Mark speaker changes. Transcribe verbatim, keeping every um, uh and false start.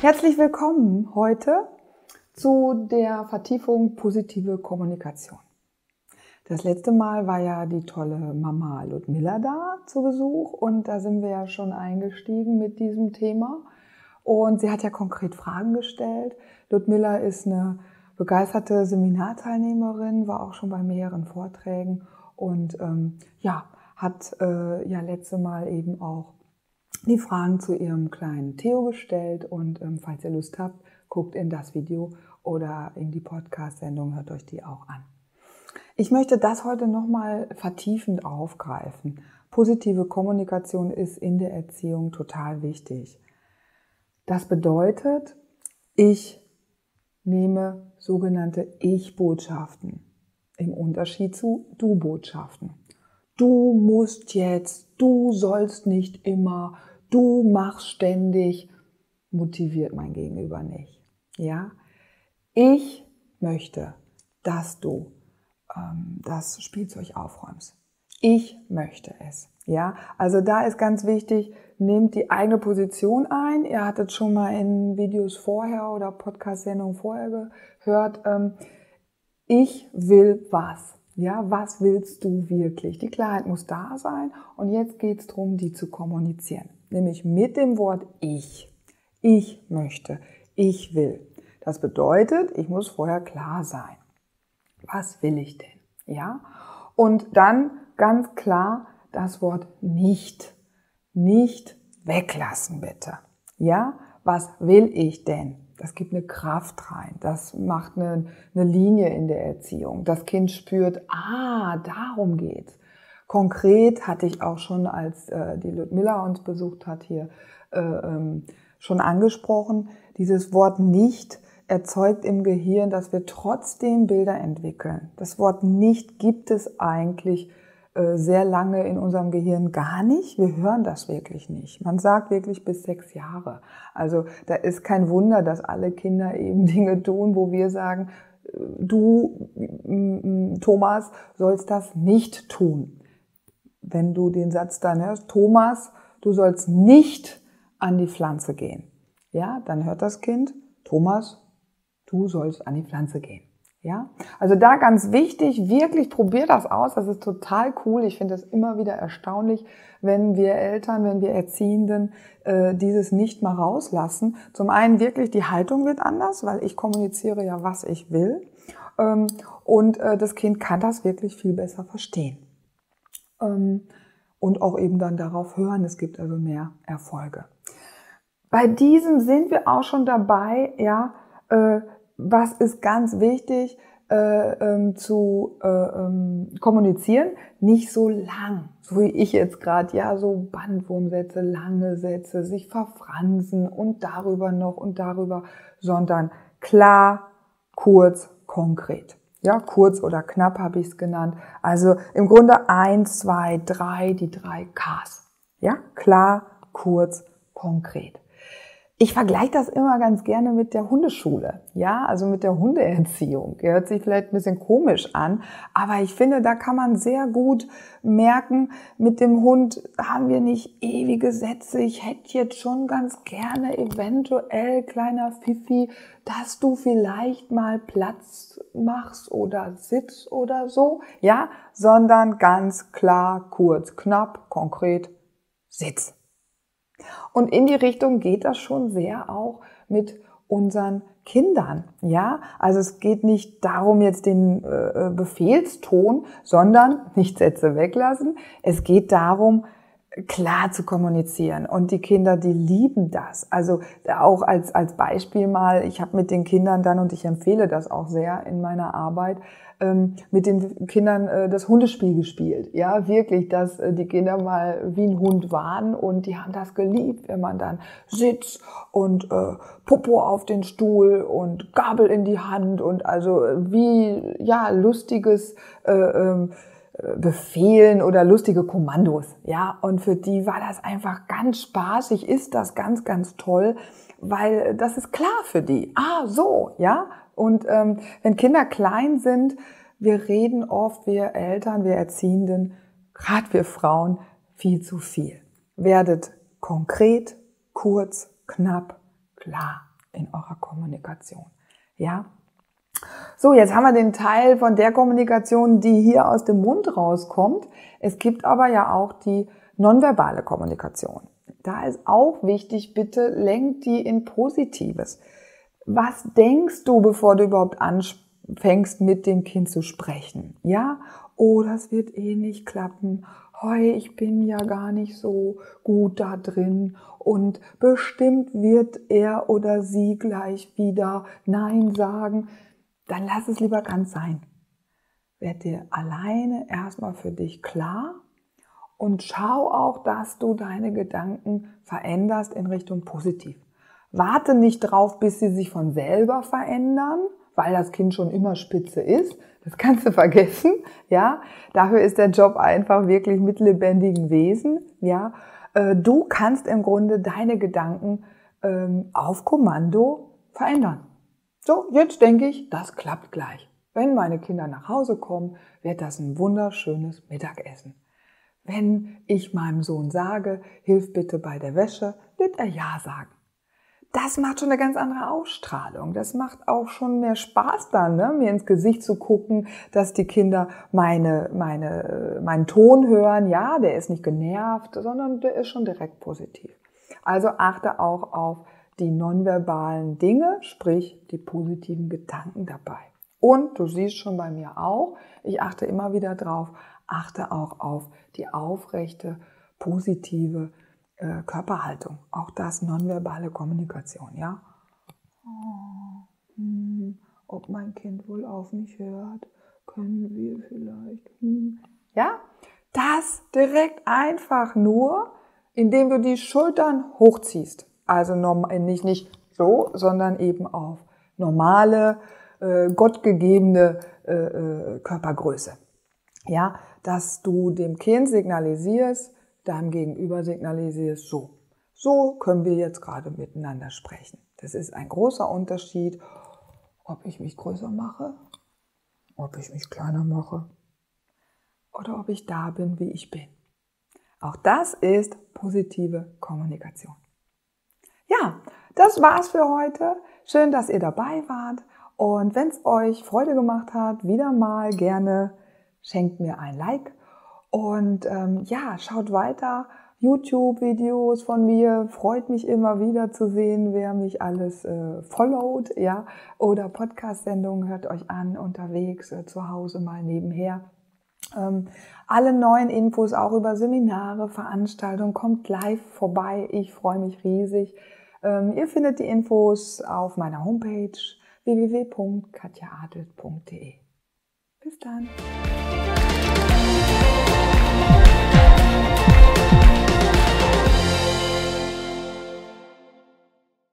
Speaker 1: Herzlich willkommen heute zu der Vertiefung positive Kommunikation. Das letzte Mal war ja die tolle Mama Ludmilla da zu Besuch und da sind wir ja schon eingestiegen mit diesem Thema. Und sie hat ja konkret Fragen gestellt. Ludmilla ist eine begeisterte Seminarteilnehmerin, war auch schon bei mehreren Vorträgen und ähm, ja, hat äh, ja letzte Mal eben auch die Fragen zu ihrem kleinen Theo gestellt. Und ähm, falls ihr Lust habt, guckt in das Video oder in die Podcast-Sendung, hört euch die auch an. Ich möchte das heute nochmal vertiefend aufgreifen. Positive Kommunikation ist in der Erziehung total wichtig. Das bedeutet, ich nehme sogenannte Ich-Botschaften im Unterschied zu Du-Botschaften. Du musst jetzt, du sollst nicht immer, du machst ständig, motiviert mein Gegenüber nicht. Ja? Ich möchte, dass du ähm, das Spielzeug aufräumst. Ich möchte es. Ja? Also da ist ganz wichtig, nehmt die eigene Position ein. Ihr hattet schon mal in Videos vorher oder Podcast-Sendungen vorher gehört, ähm, ich will was. Ja, was willst du wirklich? Die Klarheit muss da sein und jetzt geht es darum, die zu kommunizieren. Nämlich mit dem Wort ich. Ich möchte, ich will. Das bedeutet, ich muss vorher klar sein. Was will ich denn? Ja? Und dann ganz klar das Wort nicht. Nicht weglassen bitte. Ja? Was will ich denn? Das gibt eine Kraft rein, das macht eine, eine Linie in der Erziehung. Das Kind spürt, ah, darum geht's. Konkret hatte ich auch schon, als äh, die Ludmilla uns besucht hat, hier äh, ähm, schon angesprochen, dieses Wort nicht erzeugt im Gehirn, dass wir trotzdem Bilder entwickeln. Das Wort nicht gibt es eigentlich sehr lange in unserem Gehirn gar nicht. Wir hören das wirklich nicht. Man sagt wirklich bis sechs Jahre. Also da ist kein Wunder, dass alle Kinder eben Dinge tun, wo wir sagen, du, Thomas, sollst das nicht tun. Wenn du den Satz dann hörst, Thomas, du sollst nicht an die Pflanze gehen. Ja, dann hört das Kind, Thomas, du sollst an die Pflanze gehen. Ja, also da ganz wichtig, wirklich probier das aus, das ist total cool. Ich finde es immer wieder erstaunlich, wenn wir Eltern, wenn wir Erziehenden äh, dieses nicht mal rauslassen. Zum einen wirklich, die Haltung wird anders, weil ich kommuniziere ja, was ich will. Ähm, und äh, das Kind kann das wirklich viel besser verstehen. Ähm, und auch eben dann darauf hören, es gibt also mehr Erfolge. Bei diesem sind wir auch schon dabei, ja, äh, was ist ganz wichtig äh, ähm, zu äh, ähm, kommunizieren? Nicht so lang, so wie ich jetzt gerade, ja, so Bandwurmsätze, lange Sätze, sich verfransen und darüber noch und darüber, sondern klar, kurz, konkret. Ja, kurz oder knapp habe ich es genannt. Also im Grunde eins, zwei, drei, die drei Ks. Ja, klar, kurz, konkret. Ich vergleiche das immer ganz gerne mit der Hundeschule, ja, also mit der Hundeerziehung. Hört sich vielleicht ein bisschen komisch an, aber ich finde, da kann man sehr gut merken, mit dem Hund haben wir nicht ewige Sätze. Ich hätte jetzt schon ganz gerne eventuell, kleiner Fifi, dass du vielleicht mal Platz machst oder sitzt oder so, ja, sondern ganz klar, kurz, knapp, konkret, Sitz. Und in die Richtung geht das schon sehr auch mit unseren Kindern, ja. Also es geht nicht darum, jetzt den äh, Befehlston, sondern nicht Sätze weglassen. Es geht darum, klar zu kommunizieren. Und die Kinder, die lieben das. Also auch als, als Beispiel mal, ich habe mit den Kindern dann, und ich empfehle das auch sehr in meiner Arbeit, ähm, mit den Kindern äh, das Hundespiel gespielt. Ja, wirklich, dass äh, die Kinder mal wie ein Hund waren und die haben das geliebt, wenn man dann sitzt und äh, Popo auf den Stuhl und Gabel in die Hand und also wie, ja, lustiges äh, ähm, Befehlen oder lustige Kommandos, ja, und für die war das einfach ganz spaßig, ist das ganz, ganz toll, weil das ist klar für die. Ah, so, ja, und ähm, wenn Kinder klein sind, wir reden oft, wir Eltern, wir Erziehenden, gerade wir Frauen, viel zu viel. Werdet konkret, kurz, knapp, klar. in eurer Kommunikation. Ja? So, jetzt haben wir den Teil von der Kommunikation, die hier aus dem Mund rauskommt. Es gibt aber ja auch die nonverbale Kommunikation. Da ist auch wichtig, bitte lenkt die in Positives. Was denkst du, bevor du überhaupt anfängst, mit dem Kind zu sprechen? Ja? Oh, das wird eh nicht klappen. Hoi, ich bin ja gar nicht so gut da drin und bestimmt wird er oder sie gleich wieder Nein sagen. Dann lass es lieber ganz sein. Werd dir alleine erstmal für dich klar und schau auch, dass du deine Gedanken veränderst in Richtung positiv. Warte nicht drauf, bis sie sich von selber verändern, weil das Kind schon immer spitze ist. Das kannst du vergessen, ja. Dafür ist der Job einfach wirklich mit lebendigen Wesen, ja. Du kannst im Grunde deine Gedanken ähm, auf Kommando verändern. So, jetzt denke ich, das klappt gleich. Wenn meine Kinder nach Hause kommen, wird das ein wunderschönes Mittagessen. Wenn ich meinem Sohn sage, hilf bitte bei der Wäsche, wird er Ja sagen. Das macht schon eine ganz andere Ausstrahlung. Das macht auch schon mehr Spaß dann, ne? Mir ins Gesicht zu gucken, dass die Kinder meine, meine, meinen Ton hören. Ja, der ist nicht genervt, sondern der ist schon direkt positiv. Also achte auch auf die nonverbalen Dinge, sprich die positiven Gedanken dabei. Und du siehst schon bei mir auch, ich achte immer wieder drauf, achte auch auf die aufrechte, positive äh, Körperhaltung. Auch das nonverbale Kommunikation, ja. Oh, hm, ob mein Kind wohl auf mich hört, können wir vielleicht. Hm. Ja, das direkt einfach nur, indem du die Schultern hochziehst. Also nicht, nicht so, sondern eben auf normale, äh, gottgegebene äh, äh, Körpergröße. Ja, dass du dem Kind signalisierst, deinem Gegenüber signalisierst, so, so können wir jetzt gerade miteinander sprechen. Das ist ein großer Unterschied, ob ich mich größer mache, ob ich mich kleiner mache oder ob ich da bin, wie ich bin. Auch das ist positive Kommunikation. Ja, das war's für heute. Schön, dass ihr dabei wart. Und wenn es euch Freude gemacht hat, wieder mal gerne schenkt mir ein Like. Und ähm, ja, schaut weiter. YouTube-Videos von mir. Freut mich immer wieder zu sehen, wer mich alles äh, followt. Ja? Oder Podcast-Sendungen hört euch an, unterwegs, äh, zu Hause mal nebenher. Ähm, alle neuen Infos auch über Seminare, Veranstaltungen, kommt live vorbei. Ich freue mich riesig. Ähm, ihr findet die Infos auf meiner Homepage w w w punkt katja adelt punkt de. Bis dann.